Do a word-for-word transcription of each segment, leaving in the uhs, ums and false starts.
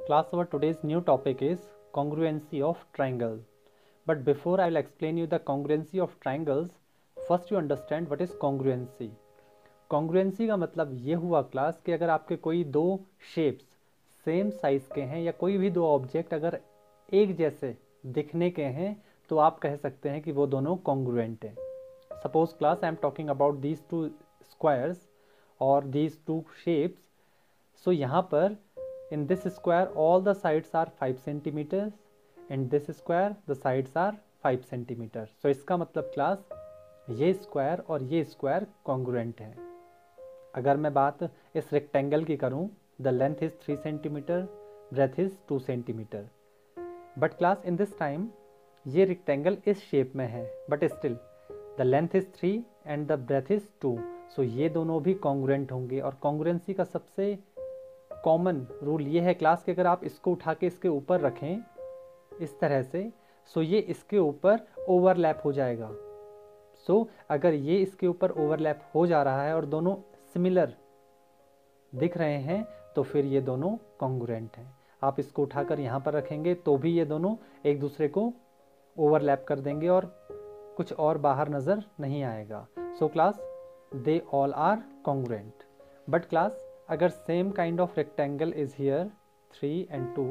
Class, our today's new topic is congruency of triangle. But before I will explain you the congruency of triangles, first you understand what is congruency. Congruency का मतलब ये हुआ class कि अगर आपके कोई दो शेप्स सेम साइज के हैं या कोई भी दो ऑब्जेक्ट अगर एक जैसे दिखने के हैं तो आप कह सकते हैं कि वो दोनों कॉन्ग्रुएंट हैं. Suppose class I am talking about these two squares और दीज टू शेप्स. सो यहाँ पर in this square all the sides are five centimeters, in this square the sides are five centimeters. so इसका मतलब class ये square और ये square congruent है. अगर मैं बात इस रेक्टेंगल की करूं, the length is three centimeter, breadth is two centimeter. But class in this time ये रेक्टेंगल इस शेप में है but still the length is three and the breadth is two. So so ये दोनों भी congruent होंगे. और congruency का सबसे कॉमन रूल ये है क्लास कि अगर आप इसको उठा के इसके ऊपर रखें इस तरह से, सो ये इसके ऊपर ओवरलैप हो जाएगा. सो अगर ये इसके ऊपर ओवरलैप हो जा रहा है और दोनों सिमिलर दिख रहे हैं तो फिर ये दोनों कॉन्ग्रुएंट हैं. आप इसको उठाकर यहाँ पर रखेंगे तो भी ये दोनों एक दूसरे को ओवरलैप कर देंगे और कुछ और बाहर नज़र नहीं आएगा. So class they all are congruent. But class अगर same kind of rectangle is here three and two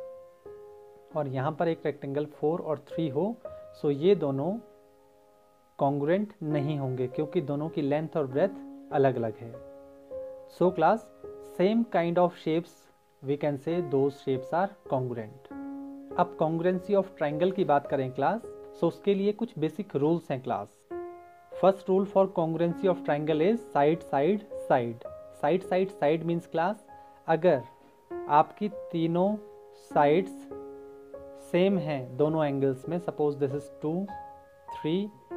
और यहाँ पर एक रेक्टेंगल फोर और थ्री हो, सो ये दोनों कॉन्ग्रुएंट नहीं होंगे क्योंकि दोनों की लेंथ और ब्रेथ अलग अलग है. So class same kind of shapes we can say those shapes are congruent. अब कॉन्ग्रुएंसी ऑफ ट्राइंगल की बात करें क्लास, सो उसके लिए कुछ बेसिक रूल्स हैं class. First rule for congruency of triangle is side side side. Side side side means class अगर आपकी तीनों साइड्स सेम हैं दोनों एंगल्स में, suppose this is two three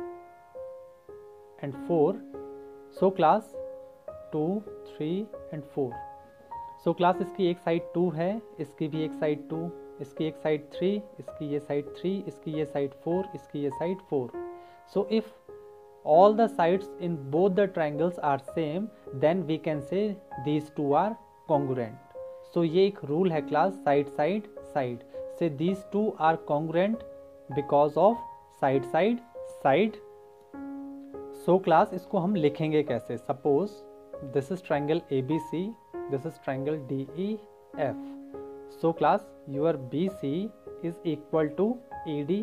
and four, so class two three and four. So class इसकी एक side to है, इसकी भी एक साइड टू, इसकी एक साइड थ्री, इसकी ये साइड थ्री, इसकी ये साइड फोर, इसकी ये side four. So if all the sides in both the triangles are same, then we can say these two are congruent. So ये एक rule है class side side side. Say these two are congruent because of side side side. So class इसको हम लिखेंगे कैसे? Suppose this is triangle A B C, this is triangle D E F. So class your B C is equal to E D.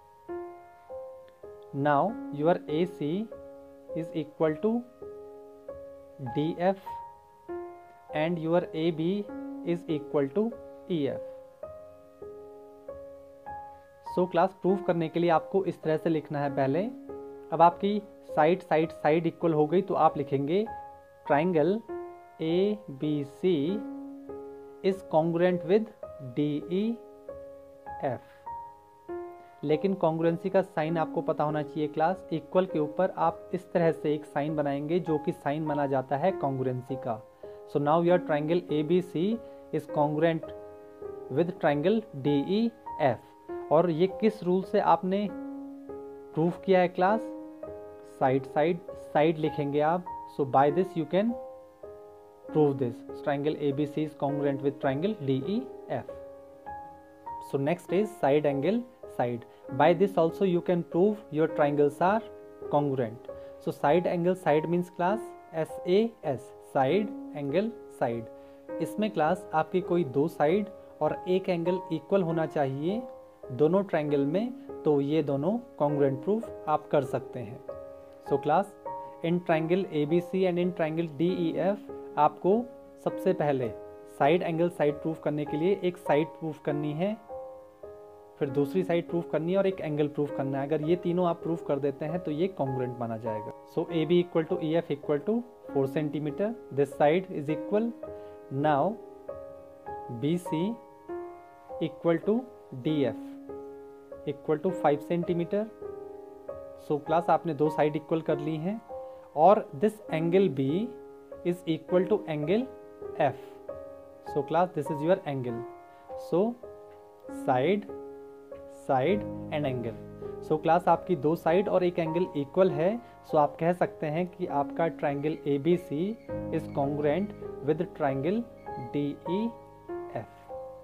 Now your A C is equal to D F and your A B is equal to E F. So class proof करने के लिए आपको इस तरह से लिखना है पहले. अब आपकी साइड साइड साइड इक्वल हो गई तो आप लिखेंगे triangle A B C is congruent with D E F. लेकिन कॉन्ग्रुएंसी का साइन आपको पता होना चाहिए क्लास. इक्वल के ऊपर आप इस तरह से एक साइन बनाएंगे जो कि साइन माना जाता है कॉन्ग्रुएंसी का. So now your triangle A B C is congruent with triangle D E F. और ये किस रूल से आपने प्रूफ किया है क्लास? साइड साइड साइड लिखेंगे आप. So by this you can prove this triangle A B C is congruent with triangle D E F. So next is side angle side. By this also you can prove your triangles are congruent. So side angle side means class S A S, side angle side. इसमें class आपकी कोई दो side और एक angle equal होना चाहिए दोनों triangle में, तो ये दोनों congruent प्रूफ आप कर सकते हैं. So class in triangle A B C and in triangle D E F आपको सबसे पहले साइड एंगल साइड प्रूफ करने के लिए एक साइड प्रूफ करनी है, फिर दूसरी साइड प्रूफ करनी है और एक एंगल प्रूफ करना है. अगर ये तीनों आप प्रूफ कर देते हैं तो ये कॉन्ग्रुएंट माना जाएगा. So A B equal to E F equal to four centimetre, this side is equal. Now B C equal to D F equal to five centimetre. So class आपने दो साइड इक्वल कर ली हैं और this angle B is equal to angle F. So class this is your angle. So side side and angle. So class आपकी दो side और एक एंगल इक्वल है, सो so आप कह सकते हैं कि आपका triangle A B C is congruent with triangle D E F.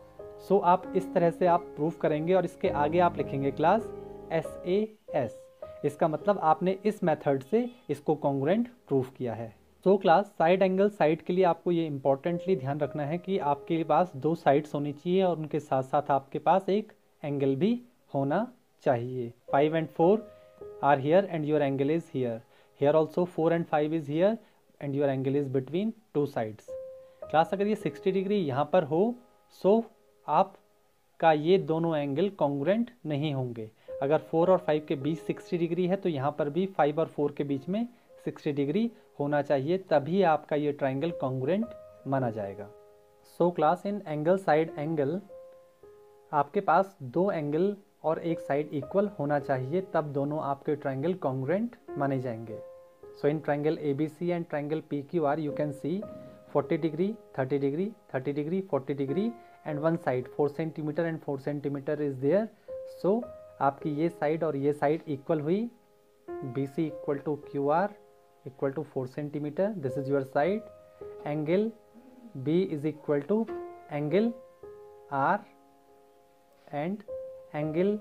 So so, आप इस तरह से आप प्रूफ करेंगे और इसके आगे आप लिखेंगे क्लास एस ए एस। इसका मतलब आपने इस मेथड से इसको कॉन्ग्रुएंट प्रूफ किया है। So class side angle side के लिए आपको ये इंपॉर्टेंटली ध्यान रखना है कि आपके पास दो साइड्स होनी चाहिए और उनके साथ साथ आपके पास एक एंगल भी होना चाहिए। Five and four are here and your angle is here. Here also four and five is here and your angle is between two sides. Class अगर ये सिक्सटी डिग्री यहाँ पर हो सो आपका ये दोनों एंगल कॉन्ग्रुएंट नहीं होंगे। अगर फोर और फाइव के बीच सिक्सटी डिग्री है तो यहाँ पर भी फाइव और फोर के बीच में सिक्सटी डिग्री होना चाहिए, तभी आपका ये ट्राइंगल कॉन्ग्रुएंट माना जाएगा। So class in angle side angle आपके पास दो एंगल और एक साइड इक्वल होना चाहिए, तब दोनों आपके ट्राइंगल कॉन्ग्रुएंट माने जाएंगे। So in triangle A B C and triangle P Q R you can see forty degree, thirty degree, thirty degree, forty degree and one side four centimetre and four centimetre is there. So आपकी ये side और ये side equal हुई। B C equal to Q R equal to four centimetre, this is your side. Angle B is equal to angle R and angle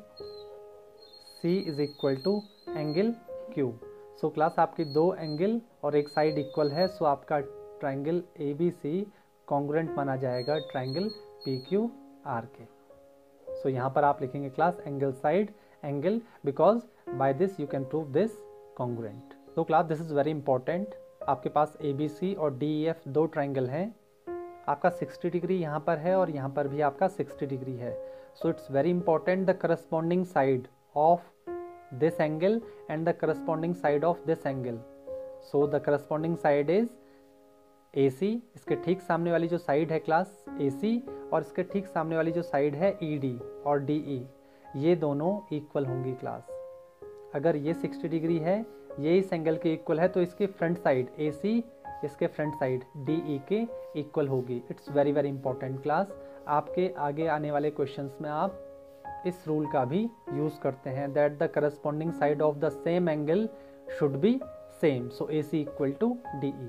C is equal to angle Q. So class आपकी दो angle और एक side equal है, so so आपका triangle A B C congruent माना जाएगा triangle P Q are के। सो so, यहाँ पर आप लिखेंगे class angle side angle because by this you can prove this congruent. तो class this is very important. आपके पास ए बी सी और डी ई एफ दो ट्राइंगल हैं। आपका सिक्सटी डिग्री यहाँ पर है और यहाँ पर भी आपका सिक्सटी डिग्री है। So it's very important the corresponding side of this angle and the corresponding side of this angle. So the corresponding side is A C, इसके ठीक सामने वाली जो साइड है क्लास ए सी, और इसके ठीक सामने वाली जो साइड है ई डी और डी ई, ये दोनों इक्वल होंगी क्लास। अगर ये सिक्सटी डिग्री है, ये इस एंगल के इक्वल है, तो इसकी फ्रंट साइड ए सी इसके फ्रंट साइड डी ई के इक्वल होगी। It's very very important class. आपके आगे आने वाले क्वेश्चंस में आप इस रूल का भी यूज करते हैं that the corresponding side of the same angle should be same. So A C equal to D E.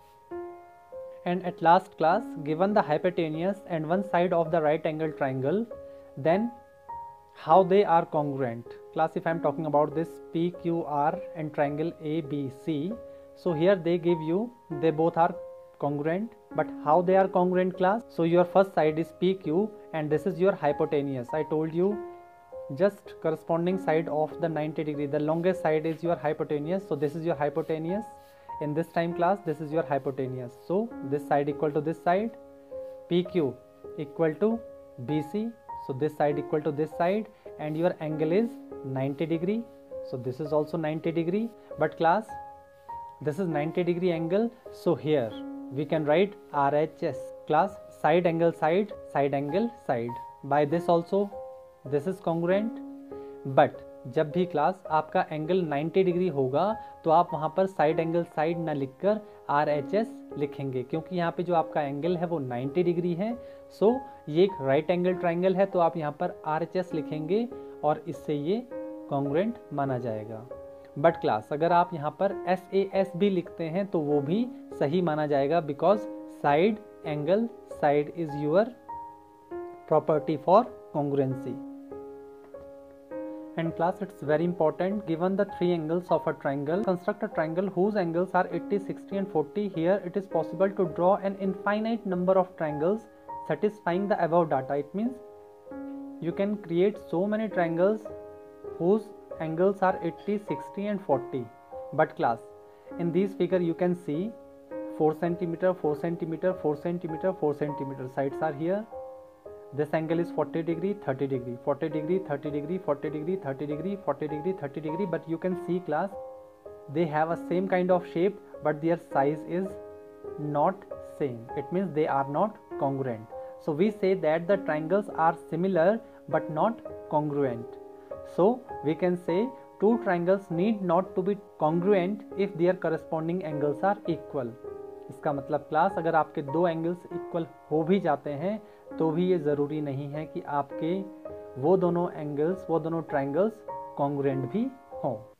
And at last class, given the hypotenuse and one side of the right angle triangle, then how they are congruent. Class, if I am talking about this P Q R and triangle A B C, so here they give you, they both are congruent, but how they are congruent class? So your first side is P Q and this is your hypotenuse. I told you just corresponding side of the ninety degree, the longest side is your hypotenuse, so this is your hypotenuse. In this time class, this is your hypotenuse. So this side equal to this side, P Q equal to B C. So this side equal to this side, and your angle is ninety degree. So this is also ninety degree. But class, this is ninety degree angle. So here we can write R H S. Class, side angle side, side angle side. By this also, this is congruent. But जब भी class आपका angle ninety degree होगा तो आप वहाँ पर side angle side ना लिखकर आर एच एस लिखेंगे, क्योंकि यहाँ पे जो आपका एंगल है वो नाइंटी डिग्री है। सो ये एक राइट एंगल ट्राइंगल है, तो आप यहाँ पर आर एच एस लिखेंगे और इससे ये कॉन्ग्रुएंट माना जाएगा। बट क्लास अगर आप यहाँ पर एस ए एस भी लिखते हैं तो वो भी सही माना जाएगा, because side angle side is your property for congruency. And class, it's very important, given the three angles of a triangle, construct a triangle whose angles are eighty, sixty and forty. Here it is possible to draw an infinite number of triangles satisfying the above data. It means you can create so many triangles whose angles are eighty, sixty and forty. But class, in this figure you can see four centimeter, four centimeter, four centimeter, four centimeter sides are here. This angle is forty degree, thirty degree, forty degree, thirty degree, forty degree, thirty degree, forty degree, thirty degree. But you can see class, they have a same kind of shape, but their size is not same. It means they are not congruent. So we say that the triangles are similar but not congruent. So we can say two triangles need not to be congruent if their corresponding angles are equal. इसका मतलब class अगर आपके दो angles equal हो भी जाते हैं तो भी ये ज़रूरी नहीं है कि आपके वो दोनों एंगल्स वो दोनों ट्राइंगल्स कॉन्ग्रुएंट भी हों।